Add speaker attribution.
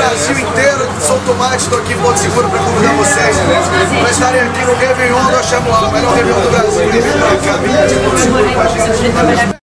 Speaker 1: Brasil inteiro, São Tomate, estou aqui em Porto Seguro para convidar vocês para estarem aqui no Réveillon do Axé Moá, o melhor Réveillon do Brasil. E vem pra cá, vem de Porto Seguro com a gente.